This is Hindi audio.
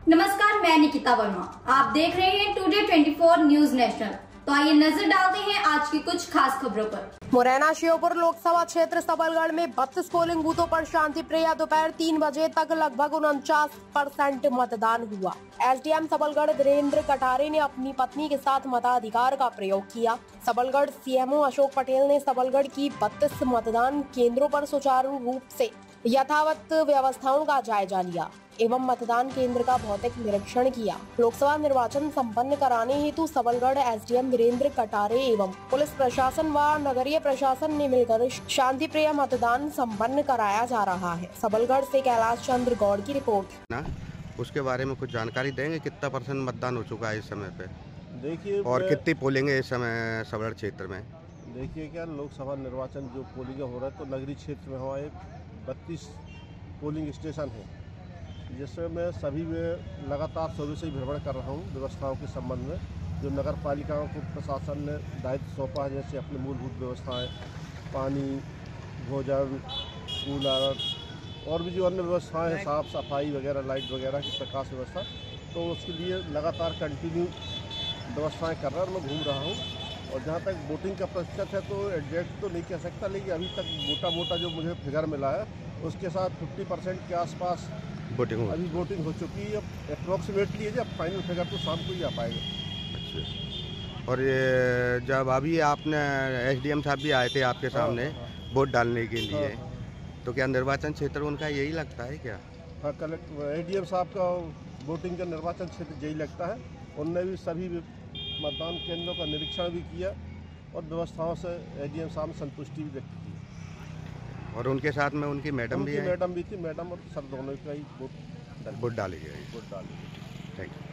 नमस्कार, मैं निकिता वर्मा। आप देख रहे हैं टुडे 24 न्यूज नेशनल। तो आइए नजर डालते हैं आज की कुछ खास खबरों पर। मुरैना श्योपुर लोकसभा क्षेत्र सबलगढ़ में 32 पोलिंग बूथों पर शांति प्रिय दोपहर 3 बजे तक लगभग 49% मतदान हुआ। एसडीएम सबलगढ़ वीरेंद्र कटारे ने अपनी पत्नी के साथ मताधिकार का प्रयोग किया। सबलगढ़ सीएमओ अशोक पटेल ने सबलगढ़ की 32 मतदान केंद्रों पर सुचारू रूप से यथावत व्यवस्थाओं का जायजा लिया एवं मतदान केंद्र का भौतिक निरीक्षण किया। लोकसभा निर्वाचन संपन्न कराने हेतु सबलगढ़ एसडीएम वीरेंद्र कटारे एवं पुलिस प्रशासन व नगरीय प्रशासन ने मिलकर शांति प्रिय मतदान संपन्न कराया जा रहा है। सबलगढ़ से कैलाश चंद्र गौड़ की रिपोर्ट। उसके बारे में कुछ जानकारी देंगे, कितना % मतदान हो चुका है इस समय पे? देखिए, और कितनी पोलिंग है इस समय सबलगढ़ क्षेत्र में? देखिए, क्या लोकसभा निर्वाचन जो पोलिंग हो रहा है, तो नगरीय क्षेत्र में हमारे 32 पोलिंग स्टेशन है, जिसमें मैं सभी में लगातार सुबह से ही भ्रमण कर रहा हूँ व्यवस्थाओं के संबंध में। जो नगर पालिकाओं को प्रशासन ने दायित्व सौंपा है, जैसे अपनी मूलभूत व्यवस्थाएं, पानी, भोजन, कूलर और भी जो अन्य व्यवस्थाएं हैं, साफ सफाई वगैरह, लाइट वगैरह की प्रकाश व्यवस्था, तो उसके लिए लगातार कंटिन्यू व्यवस्थाएँ कर रहा और मैं घूम रहा हूँ। और जहाँ तक वोटिंग का प्रतिशत है, तो एग्जैक्ट तो नहीं कह सकता, लेकिन अभी तक मोटा जो मुझे फिगर मिला है, उसके साथ 50% के आसपास अभी वोटिंग हो चुकी है। अप्रोक्सीमेटली है, जब फाइनल फिगर तो शाम को ही आ पाएगा। अच्छा। और ये जब अभी आपने एसडीएम साहब भी आए थे आपके सामने वोट डालने के लिए, तो क्या निर्वाचन क्षेत्र उनका यही लगता है क्या? हाँ, कलेक्ट एसडीएम साहब का वोटिंग का निर्वाचन क्षेत्र यही लगता है। उनने भी सभी मतदान केंद्रों का निरीक्षण भी किया और व्यवस्थाओं से एसडीएम साहब ने संतुष्टि भी व्यक्त की। और उनके साथ में उनकी मैडम भी थी, मैडम और सर दोनों का ही वोट डाली गई। Thank you.